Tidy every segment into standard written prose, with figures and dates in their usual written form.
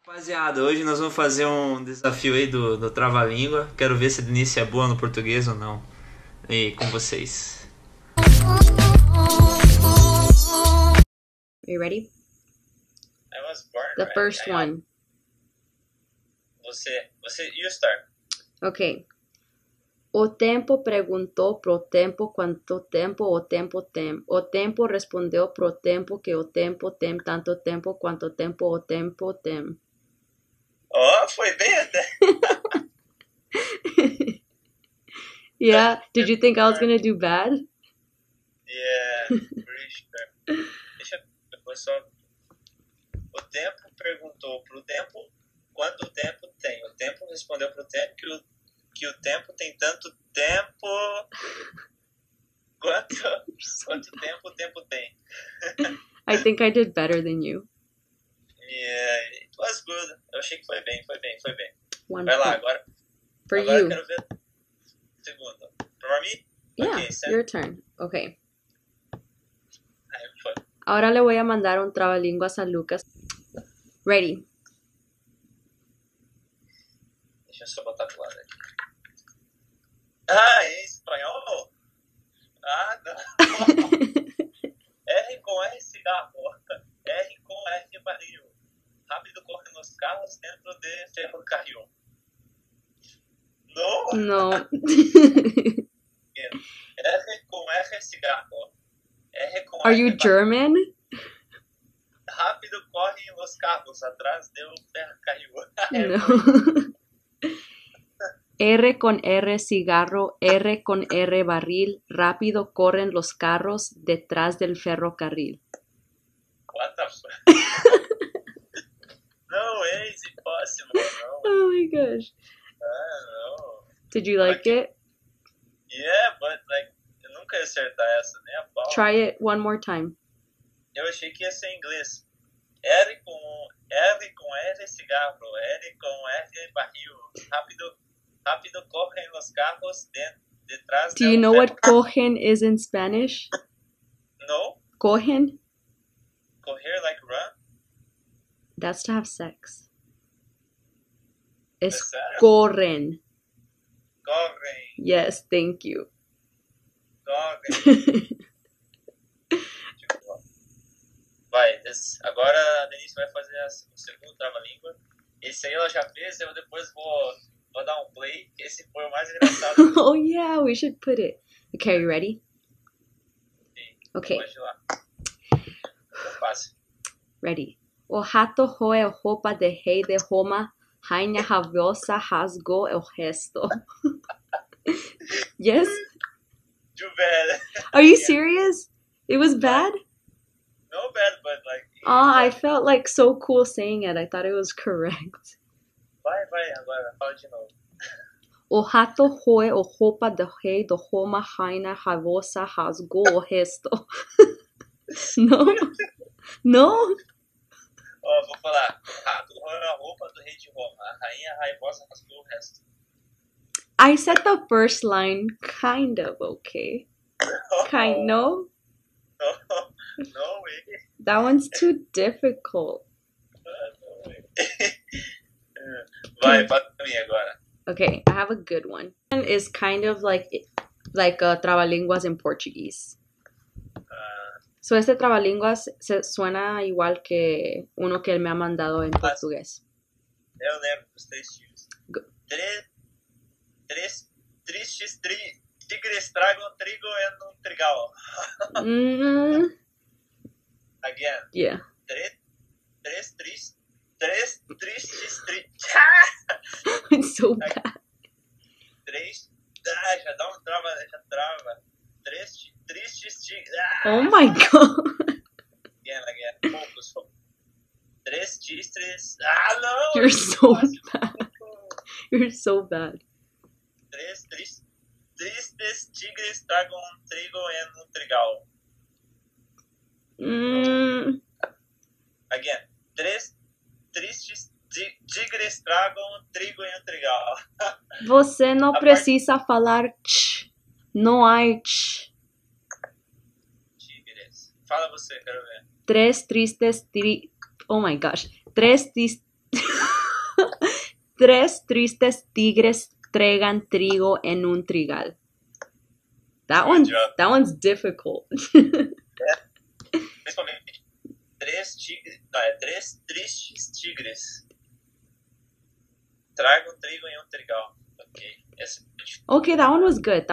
Rapaziada, hoje nós vamos fazer um desafio aí do Trava-Língua. Quero ver se a Denise é boa no português ou não. E com vocês. Are you ready? I was born. The right? first one. You start. Okay. O tempo perguntou pro tempo quanto tempo o tempo tem. O tempo respondeu pro tempo que o tempo tem tanto tempo quanto tempo o tempo tem. Oh, foi bem até. Yeah. Did you think I was gonna do bad? Yeah, pretty sure. Deixa eu só. O tempo perguntou pro tempo quanto tempo tem. O tempo respondeu pro tempo que o tempo tem tanto tempo. Quanto tempo o tempo tem. I think I did better than you. Yeah, it was good. Eu achei que foi bem. One Vai lá, point. agora. For Agora eu you. quero ver o segundo. Pra mim? Yeah, Ok, certo. your turn. Okay. Aí foi. Ahora le voy a mandar un trabalínguas a Lucas. Ready. Deixa eu só botar pro lado aqui. Ah, em espanhol? Ah, não. R com R cigarro. R com R barril. Rápido corre nos carros dentro de ferrocarril. Não? No. R com R cigarro. R com Are R you barril. German? Rápido correm os carros atrás do ferrocarril. No. R con R cigarro, R con R barril, rápido corren los carros detrás del ferrocarril. What the fuck? No way, it's impossible. No. Oh my gosh. No. Did you like it? Yeah, but like, eu nunca ia acertar essa, nem a pau. Try it one more time. Eu achei que ia ser em inglês. R com R cigarro, R com R barril. Rápido correm os carros detrás Do you know what cogen is in Spanish? No? Cogen? Correr like run? That's to have sex. Es sério? corren. Correm, Yes, thank you. correm. Vai, agora a Denise vai fazer o segundo trava-língua. Esse aí ela já fez, eu depois vou dar um play, que esse foi o mais engraçado. Oh yeah, we should put it. Okay, are you ready? Sim, Okay, pode ir lá. Eu faço. ready. O rato roe o roupa de rei de Roma, rainha rabiosa rasgou o resto. Yes? Too bad. Are you serious? It was bad? No bad, but like... I felt like so cool saying it. I thought it was correct. Vai, agora, fala de novo. O rato roe o roupa de rei de Roma, rainha rabiosa rasgou o resto. No? No? Ó, vou falar. Rato roeu a roupa do rei de Roma. A rainha raivosa rasgou o resto. I said the first line kind of okay. Kind no? No way. That one's too difficult. No way. Vai, fala pra mim agora. Okay, I have a good one. One is kind of like trabalinguas in Portuguese. So este trabalinguas suena igual que uno que él me ha mandado en portugués. Eu lembro dos três tiros. Go- Três tristes tigres tragam trigo em um trigal. Again. Yeah. Três tristes It's so bad. Três. Ah, já dá um trava, já trava. Três tristes tigres. Oh my god. Again. Focus. Três tristes. Ah, não! You're so bad. You're so bad. Três tristes tigres tragam trigo em um trigal. Again. Três tristes tigres tragam trigo em um trigal. Você não precisa falar ch. Não há ch. Tigres. Fala você, quero ver. Tres tristes Oh my gosh. Tres tristes Tres tristes tigres tregan trigo en un trigal. That one's difficult. Principalmente três tristes tigres tragam trigo em um trigal. Ok. Okay, that one was good.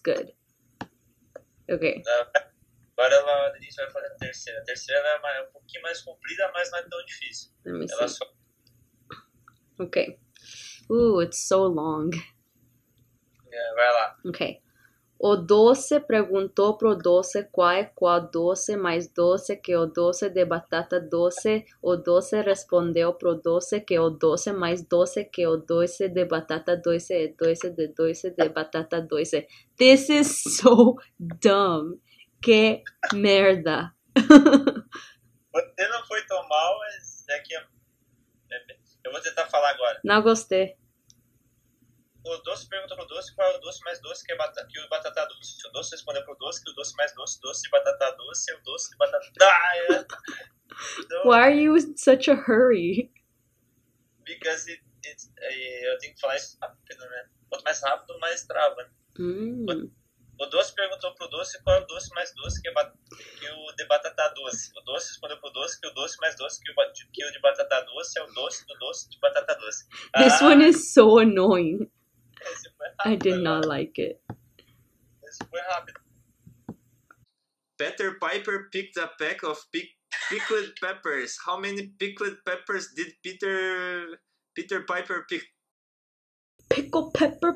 Okay. Agora a Denise vai fazer a terceira. A terceira é um pouquinho mais comprida, mas não é tão difícil. Let me Ela see. só... Okay. Ooh, it's so long. Vai lá. Okay. O doce perguntou pro doce qual doce mais doce que o doce de batata doce. O doce respondeu pro doce que o doce mais doce que o doce de batata doce é doce de batata doce. This is so dumb. Que merda. Você não foi tão mal, mas é que eu vou tentar falar agora. Não gostei. O doce perguntou pro doce qual é o doce mais doce que o batata doce. O doce respondeu pro doce que o doce mais doce, doce de batata doce, é o doce de batata... Why are you in such a hurry? Because eu tenho que falar isso rápido, né? Quanto mais rápido, mais trava. O doce perguntou pro doce qual é o doce mais doce que o de batata doce. O doce respondeu pro doce que o doce mais doce que o de batata doce é o doce do doce de batata doce. This one is so annoying. Esse foi rápido, I did not like it. Esse foi rápido. Peter Piper picked a pack of pickled peppers. How many pickled peppers did Peter Piper pick? Pickle pepper.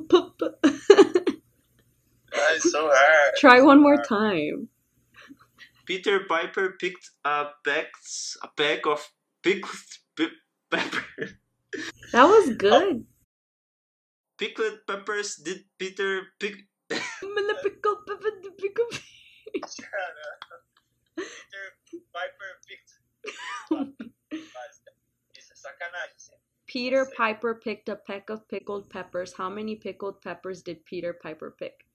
It's so hard. Try one more time. Peter Piper picked a pack of pickled peppers. That was good. Pickled peppers did Peter pick? Pickle pepper. Peter Piper picked. Isso é sacanagem, sim. Peter Piper picked a peck of pickled peppers. How many pickled peppers did Peter Piper pick?